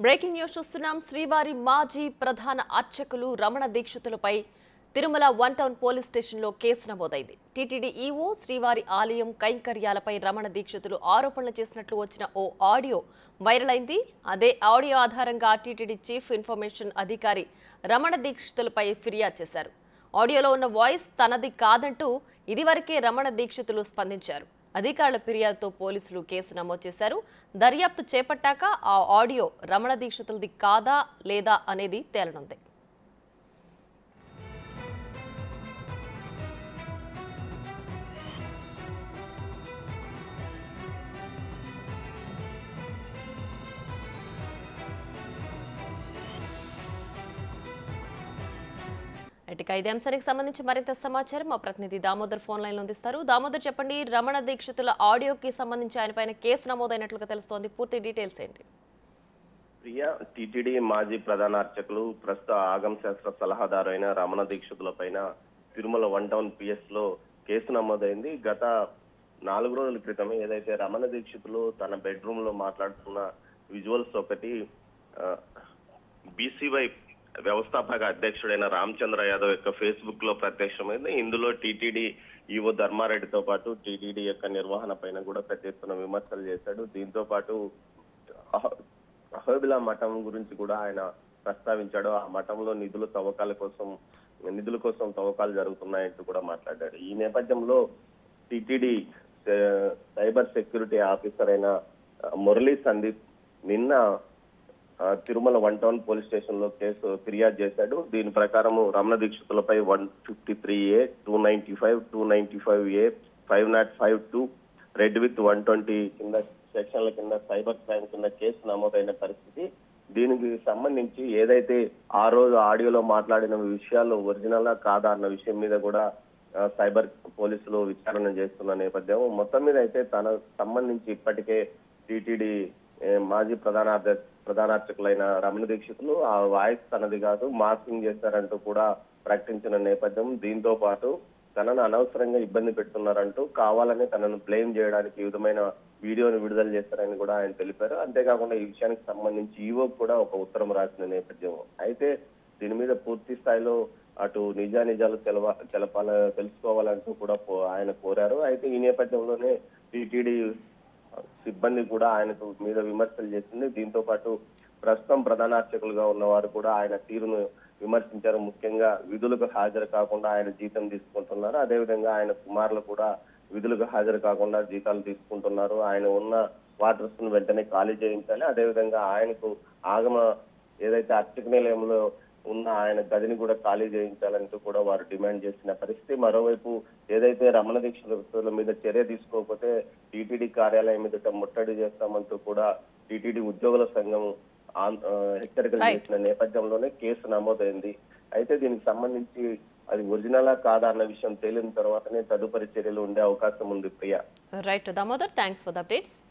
Breaking news చూస్తున్నాం. శ్రీవారి మాజీ ప్రధాన అర్చకులు రమణ దీక్షితులపై తిరుమల వన్ టౌన్ పోలీస్ స్టేషన్లో కేసు నమోదైంది. టీటీడీ ఈవో శ్రీవారి ఆలయం కైంకర్యాలపై రమణ దీక్షితులు ఆరోపణలు చేసినట్లు వచ్చిన ఓ ఆడియో వైరల్ అయింది. అదే ఆడియో ఆధారంగా టీటీడీ చీఫ్ ఇన్ఫర్మేషన్ అధికారి రమణ దీక్షితులపై ఫిర్యాదు చేశారు. ఆడియోలో ఉన్న వాయిస్ తనది కాదంటూ ఇదివరకే రమణ దీక్షితులు స్పందించారు. అధికారుల ఫిర్యాదుతో పోలీసులు కేసు నమోదు చేశారు. దర్యాప్తు చేపట్టాక ఆ ఆడియో రమణ దీక్షితులది కాదా లేదా అనేది తేలనుంది. ఇదే అంశానికి సంబంధించి మరింత సమాచారం మా ప్రతినిధి దామోదర్ ఫోన్ లైన్ లో అందిస్తారు. దామోదర్, చెప్పండి, రమణ దీక్షితుల ఆడియోకి సంబంధించి ఆయన పైన కేసు నమోదైనట్లుగా తెలుస్తోంది. పూర్తి డీటెయిల్స్ ఏంటి? ప్రియా, టీటీడీ మాజీ ప్రధాన అర్చకులు ప్రస్తుత ఆగమ శాస్త్ర సలహాదారు అయిన రమణ దీక్షితుల పైన తిరుమల వన్ టౌన్ పిఎస్ లో కేసు నమోదైంది. గత 4 రోజుల క్రితమే ఏదైతే రమణ దీక్షితులు తన బెడ్రూమ్ లో మాట్లాడుతున్న విజువల్స్ ఒకటి బీసీవై వ్యవస్థాపక అధ్యక్షుడైన రామచంద్ర యాదవ్ యొక్క ఫేస్బుక్ లో ప్రత్యక్షమైంది. ఇందులో టీటీడీ ఈవో ధర్మారెడ్డితో పాటు టీటీడీ యొక్క నిర్వహణ పైన కూడా పెద్ద ఎత్తున విమర్శలు చేశాడు. దీంతో పాటు అహోబిలా మఠం గురించి కూడా ఆయన ప్రస్తావించాడు. ఆ మఠంలో నిధుల కోసం తవ్వకాలు జరుగుతున్నాయంటూ కూడా మాట్లాడాడు. ఈ నేపథ్యంలో టీటీడీ సైబర్ సెక్యూరిటీ ఆఫీసర్ అయిన మురళీ సందీప్ నిన్న Tirumala one town police station లో కేసు ఫిర్యాదు చేశాడు. దీని ప్రకారం Ramana దీక్షితులపై 153A, 295, 295A, 505(2) red with 120 కింద సెక్షన్ల కింద సైబర్ క్రైమ్ కింద కేసు నమోదైన పరిస్థితి. దీనికి సంబంధించి ఏదైతే ఆ రోజు ఆడియోలో మాట్లాడిన విషయాలు ఒరిజినల్ కాదా అన్న విషయం మీద కూడా సైబర్ పోలీసులు విచారణ చేస్తున్న నేపథ్యం. మొత్తం మీద అయితే తన సంబంధించి ఇప్పటికే టీటీడీ మాజీ ప్రధానార్చకులైన రమణ దీక్షితులు ఆ వాయిస్ తనది కాదు, మార్కింగ్ చేశారంటూ కూడా ప్రకటించిన నేపథ్యం. దీంతో పాటు తనను అనవసరంగా ఇబ్బంది పెడుతున్నారంటూ కావాలని తనను బ్లేమ్ చేయడానికి ఈ విధమైన వీడియోను విడుదల చేశారని కూడా ఆయన తెలిపారు. అంతేకాకుండా ఈ విషయానికి సంబంధించి ఈవో కూడా ఒక ఉత్తరం రాసిన నేపథ్యం. అయితే దీని మీద పూర్తి స్థాయిలో అటు నిజానిజాలు తెలుసుకోవాలంటూ కూడా ఆయన కోరారు. అయితే ఈ నేపథ్యంలోనే టీటీడీ సిబ్బంది కూడా ఆయనకు మీద విమర్శలు చేసింది. దీంతో పాటు ప్రస్తుతం ప్రధాన అర్చకులుగా ఉన్న వారు కూడా ఆయన తీరును విమర్శించారు. ముఖ్యంగా విధులకు హాజరు కాకుండా ఆయన జీతం తీసుకుంటున్నారు. అదేవిధంగా ఆయన కుమారులు కూడా విధులకు హాజరు కాకుండా జీతాలు తీసుకుంటున్నారు. ఆయన ఉన్న క్వార్టర్స్ ను వెంటనే ఖాళీ చేయించాలి. అదేవిధంగా ఆయనకు ఆగమ ఏదైతే అర్చక నిలయంలో ఉన్న ఆయన గదిని కూడా ఖాళీ చేయించాలంటూ కూడా వారు డిమాండ్ చేసిన పరిస్థితి. మరోవైపు ఏదైతే రమణ దీక్షితుల మీద చర్య తీసుకోకపోతే టీటీడీ కార్యాలయం మీద ముట్టడి చేస్తామంటూ కూడా టీటీడీ ఉద్యోగుల సంఘం హెచ్చరికలు చేసిన నేపథ్యంలోనే కేసు నమోదైంది. అయితే దీనికి సంబంధించి అది ఒరిజినలా కాదా అన్న విషయం తేలిన తర్వాతనే తదుపరి చర్యలు ఉండే అవకాశం ఉంది. Priya. Right Damodar, thanks for the updates.